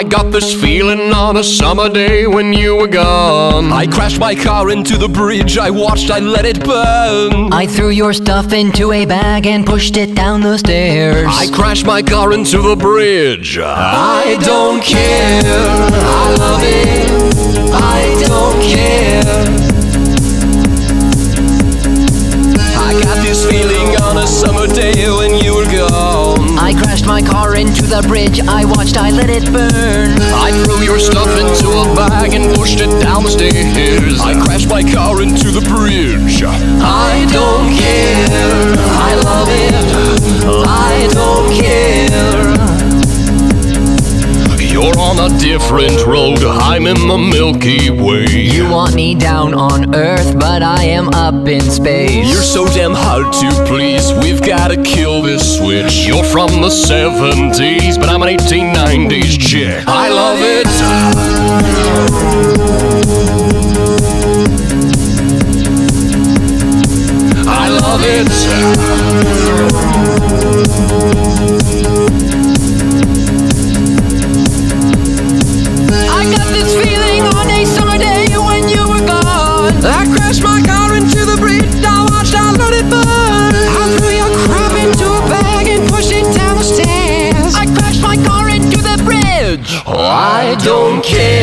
got this feeling on a summer day when you were gone. I crashed my car into the bridge, I watched, I let it burn. I threw your stuff into a bag and pushed it down the stairs. I crashed my car into the bridge. I don't care, I love it, I don't care. I got this feeling on a summer day when you were gone. I crashed my car into the bridge, I watched, I let it burn. I threw your stuff into a bag and pushed it down the stairs. I crashed my car into the bridge. I don't care, I love it, I don't care. You're on a different road, I'm in the Milky Way. You want me down on Earth, but I am up in space. You're so damn hard to please, we've gotta kill this switch. You're from the 70s, but I'm an 1890s chick. I love it. I love it. I got this feeling on a summer day when you were gone. I crashed my car into the bridge, I watched, I let it burn. I threw your crap into a bag and pushed it down the stairs. I crashed my car into the bridge. I don't care.